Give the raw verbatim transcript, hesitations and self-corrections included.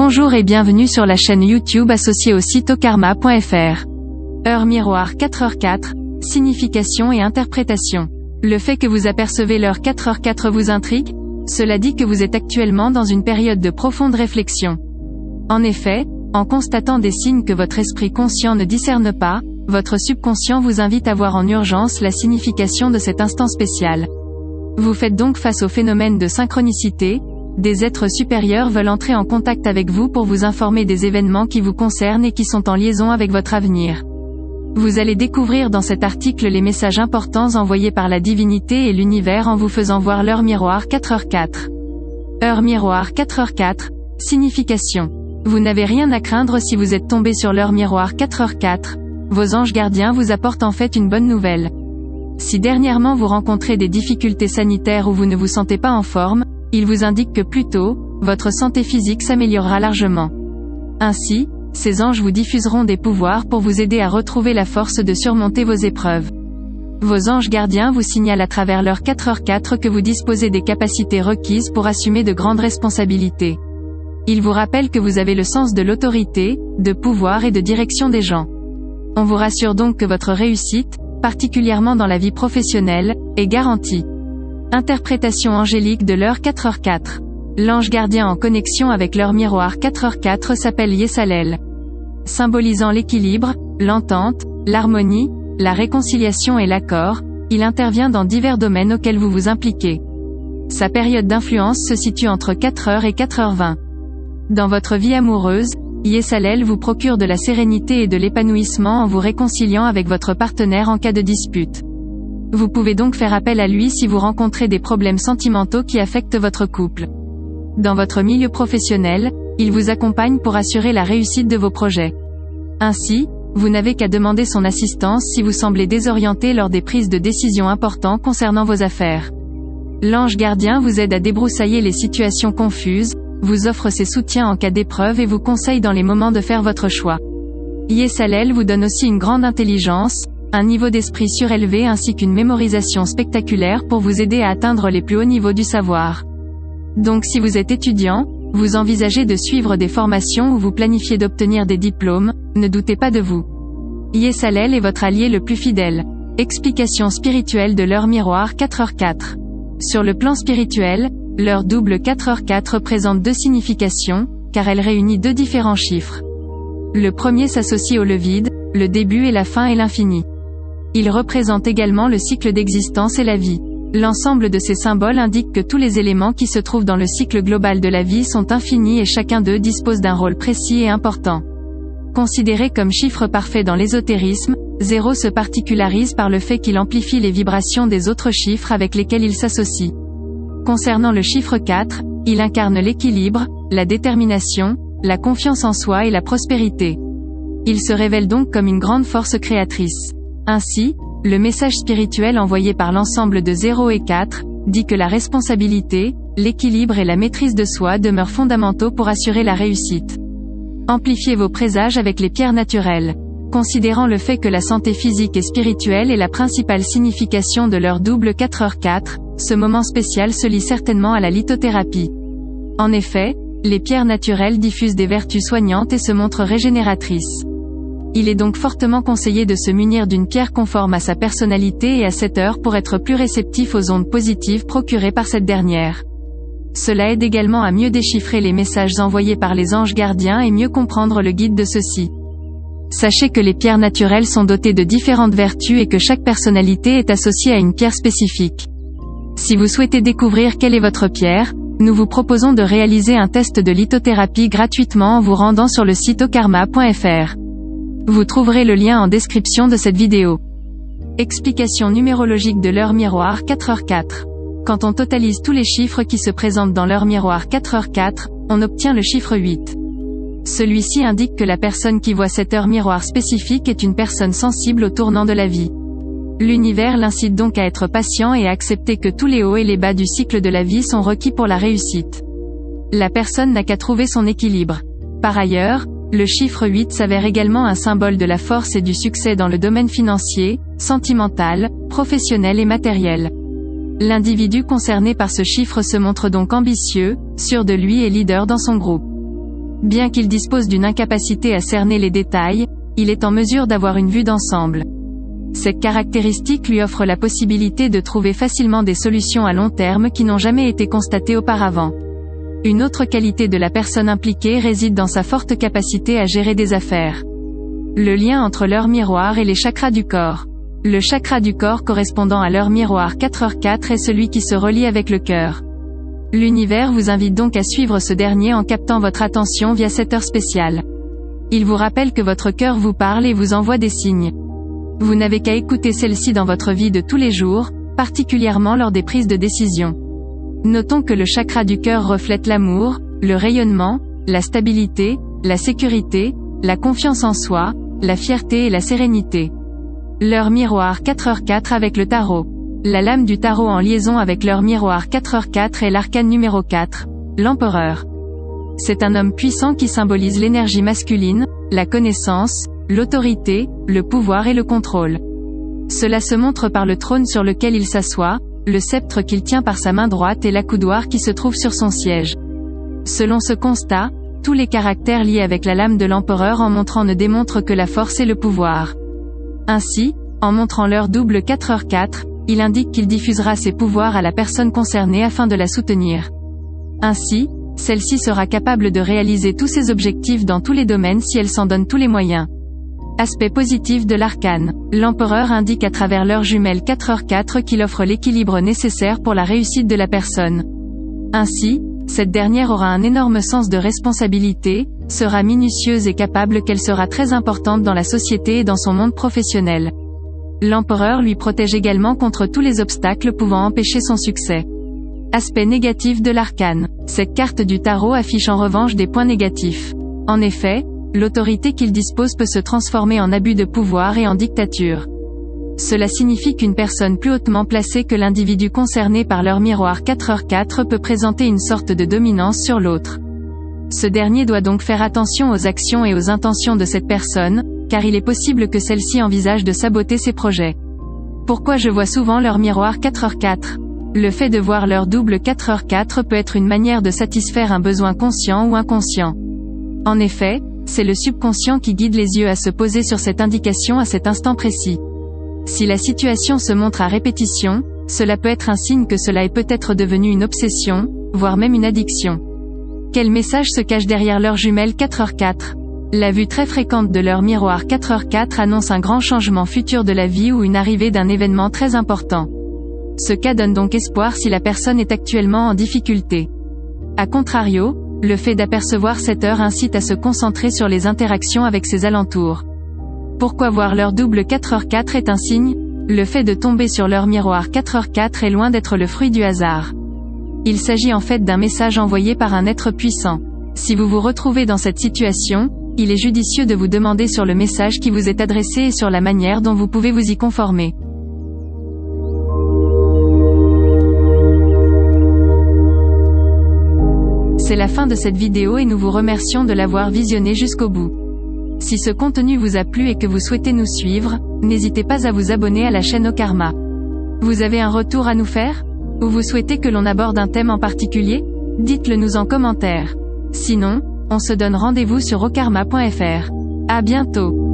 Bonjour et bienvenue sur la chaîne YouTube associée au site okarma point F R. Heure miroir quatre heures quatre, signification et interprétation. Le fait que vous apercevez l'heure quatre heures quatre vous intrigue? Cela dit que vous êtes actuellement dans une période de profonde réflexion. En effet, en constatant des signes que votre esprit conscient ne discerne pas, votre subconscient vous invite à voir en urgence la signification de cet instant spécial. Vous faites donc face au phénomène de synchronicité. Des êtres supérieurs veulent entrer en contact avec vous pour vous informer des événements qui vous concernent et qui sont en liaison avec votre avenir. Vous allez découvrir dans cet article les messages importants envoyés par la divinité et l'univers en vous faisant voir l'heure miroir quatre heures quatre. Heure miroir quatre heures quatre, signification. Vous n'avez rien à craindre si vous êtes tombé sur l'heure miroir quatre heures quatre, vos anges gardiens vous apportent en fait une bonne nouvelle. Si dernièrement vous rencontrez des difficultés sanitaires ou vous ne vous sentez pas en forme, il vous indique que plus tôt, votre santé physique s'améliorera largement. Ainsi, ces anges vous diffuseront des pouvoirs pour vous aider à retrouver la force de surmonter vos épreuves. Vos anges gardiens vous signalent à travers l'heure quatre heures quatre que vous disposez des capacités requises pour assumer de grandes responsabilités. Ils vous rappellent que vous avez le sens de l'autorité, de pouvoir et de direction des gens. On vous rassure donc que votre réussite, particulièrement dans la vie professionnelle, est garantie. Interprétation angélique de l'heure quatre heures quatre. L'ange gardien en connexion avec l'heure miroir quatre heures quatre s'appelle Yesalel. Symbolisant l'équilibre, l'entente, l'harmonie, la réconciliation et l'accord, il intervient dans divers domaines auxquels vous vous impliquez. Sa période d'influence se situe entre quatre heures et quatre heures vingt. Dans votre vie amoureuse, Yesalel vous procure de la sérénité et de l'épanouissement en vous réconciliant avec votre partenaire en cas de dispute. Vous pouvez donc faire appel à lui si vous rencontrez des problèmes sentimentaux qui affectent votre couple. Dans votre milieu professionnel, il vous accompagne pour assurer la réussite de vos projets. Ainsi, vous n'avez qu'à demander son assistance si vous semblez désorienté lors des prises de décisions importantes concernant vos affaires. L'ange gardien vous aide à débroussailler les situations confuses, vous offre ses soutiens en cas d'épreuve et vous conseille dans les moments de faire votre choix. Yesalel vous donne aussi une grande intelligence, un niveau d'esprit surélevé ainsi qu'une mémorisation spectaculaire pour vous aider à atteindre les plus hauts niveaux du savoir. Donc si vous êtes étudiant, vous envisagez de suivre des formations ou vous planifiez d'obtenir des diplômes, ne doutez pas de vous. Yesalel est votre allié le plus fidèle. Explication spirituelle de l'heure miroir quatre heures quatre. Sur le plan spirituel, l'heure double quatre heures quatre présente deux significations, car elle réunit deux différents chiffres. Le premier s'associe au le vide, le début et la fin et l'infini. Il représente également le cycle d'existence et la vie. L'ensemble de ces symboles indique que tous les éléments qui se trouvent dans le cycle global de la vie sont infinis et chacun d'eux dispose d'un rôle précis et important. Considéré comme chiffre parfait dans l'ésotérisme, zéro se particularise par le fait qu'il amplifie les vibrations des autres chiffres avec lesquels il s'associe. Concernant le chiffre quatre, il incarne l'équilibre, la détermination, la confiance en soi et la prospérité. Il se révèle donc comme une grande force créatrice. Ainsi, le message spirituel envoyé par l'ensemble de zéro et quatre, dit que la responsabilité, l'équilibre et la maîtrise de soi demeurent fondamentaux pour assurer la réussite. Amplifiez vos présages avec les pierres naturelles. Considérant le fait que la santé physique et spirituelle est la principale signification de l'heure double quatre heures quatre, ce moment spécial se lie certainement à la lithothérapie. En effet, les pierres naturelles diffusent des vertus soignantes et se montrent régénératrices. Il est donc fortement conseillé de se munir d'une pierre conforme à sa personnalité et à cette heure pour être plus réceptif aux ondes positives procurées par cette dernière. Cela aide également à mieux déchiffrer les messages envoyés par les anges gardiens et mieux comprendre le guide de ceux-ci. Sachez que les pierres naturelles sont dotées de différentes vertus et que chaque personnalité est associée à une pierre spécifique. Si vous souhaitez découvrir quelle est votre pierre, nous vous proposons de réaliser un test de lithothérapie gratuitement en vous rendant sur le site okarma point F R. Vous trouverez le lien en description de cette vidéo. Explication numérologique de l'heure miroir quatre heures quatre. Quand on totalise tous les chiffres qui se présentent dans l'heure miroir quatre heures quatre, on obtient le chiffre huit. Celui-ci indique que la personne qui voit cette heure miroir spécifique est une personne sensible au tournant de la vie. L'univers l'incite donc à être patient et à accepter que tous les hauts et les bas du cycle de la vie sont requis pour la réussite. La personne n'a qu'à trouver son équilibre. Par ailleurs, le chiffre huit s'avère également un symbole de la force et du succès dans le domaine financier, sentimental, professionnel et matériel. L'individu concerné par ce chiffre se montre donc ambitieux, sûr de lui et leader dans son groupe. Bien qu'il dispose d'une incapacité à cerner les détails, il est en mesure d'avoir une vue d'ensemble. Cette caractéristique lui offre la possibilité de trouver facilement des solutions à long terme qui n'ont jamais été constatées auparavant. Une autre qualité de la personne impliquée réside dans sa forte capacité à gérer des affaires. Le lien entre l'heure miroir et les chakras du corps. Le chakra du corps correspondant à l'heure miroir quatre heures quatre est celui qui se relie avec le cœur. L'univers vous invite donc à suivre ce dernier en captant votre attention via cette heure spéciale. Il vous rappelle que votre cœur vous parle et vous envoie des signes. Vous n'avez qu'à écouter celle-ci dans votre vie de tous les jours, particulièrement lors des prises de décision. Notons que le chakra du cœur reflète l'amour, le rayonnement, la stabilité, la sécurité, la confiance en soi, la fierté et la sérénité. L'heure miroir quatre heures quatre avec le tarot. La lame du tarot en liaison avec l'heure miroir quatre heures quatre est l'arcane numéro quatre, l'empereur. C'est un homme puissant qui symbolise l'énergie masculine, la connaissance, l'autorité, le pouvoir et le contrôle. Cela se montre par le trône sur lequel il s'assoit, le sceptre qu'il tient par sa main droite et l'accoudoir qui se trouve sur son siège. Selon ce constat, tous les caractères liés avec la lame de l'empereur en montrant ne démontrent que la force et le pouvoir. Ainsi, en montrant l'heure double quatre heures quatre, il indique qu'il diffusera ses pouvoirs à la personne concernée afin de la soutenir. Ainsi, celle-ci sera capable de réaliser tous ses objectifs dans tous les domaines si elle s'en donne tous les moyens. Aspect positif de l'arcane. L'empereur indique à travers l'heure jumelle quatre heures quatre qu'il offre l'équilibre nécessaire pour la réussite de la personne. Ainsi, cette dernière aura un énorme sens de responsabilité, sera minutieuse et capable qu'elle sera très importante dans la société et dans son monde professionnel. L'empereur lui protège également contre tous les obstacles pouvant empêcher son succès. Aspect négatif de l'arcane. Cette carte du tarot affiche en revanche des points négatifs. En effet, l'autorité qu'il dispose peut se transformer en abus de pouvoir et en dictature. Cela signifie qu'une personne plus hautement placée que l'individu concerné par l'heure miroir quatre heures quatre peut présenter une sorte de dominance sur l'autre. Ce dernier doit donc faire attention aux actions et aux intentions de cette personne, car il est possible que celle-ci envisage de saboter ses projets. Pourquoi je vois souvent l'heure miroir quatre heures quatre ? Le fait de voir l'heure double quatre heures quatre peut être une manière de satisfaire un besoin conscient ou inconscient. En effet, c'est le subconscient qui guide les yeux à se poser sur cette indication à cet instant précis. Si la situation se montre à répétition, cela peut être un signe que cela est peut-être devenu une obsession, voire même une addiction. Quel message se cache derrière l'heure jumelle quatre heures quatre ? La vue très fréquente de l'heure miroir quatre heures quatre annonce un grand changement futur de la vie ou une arrivée d'un événement très important. Ce cas donne donc espoir si la personne est actuellement en difficulté. A contrario, le fait d'apercevoir cette heure incite à se concentrer sur les interactions avec ses alentours. Pourquoi voir l'heure double quatre heures quatre est un signe ? Le fait de tomber sur l'heure miroir quatre heures quatre est loin d'être le fruit du hasard. Il s'agit en fait d'un message envoyé par un être puissant. Si vous vous retrouvez dans cette situation, il est judicieux de vous demander sur le message qui vous est adressé et sur la manière dont vous pouvez vous y conformer. C'est la fin de cette vidéo et nous vous remercions de l'avoir visionnée jusqu'au bout. Si ce contenu vous a plu et que vous souhaitez nous suivre, n'hésitez pas à vous abonner à la chaîne Okarma. Vous avez un retour à nous faire ? Ou vous souhaitez que l'on aborde un thème en particulier ? Dites-le nous en commentaire. Sinon, on se donne rendez-vous sur okarma point F R. À bientôt.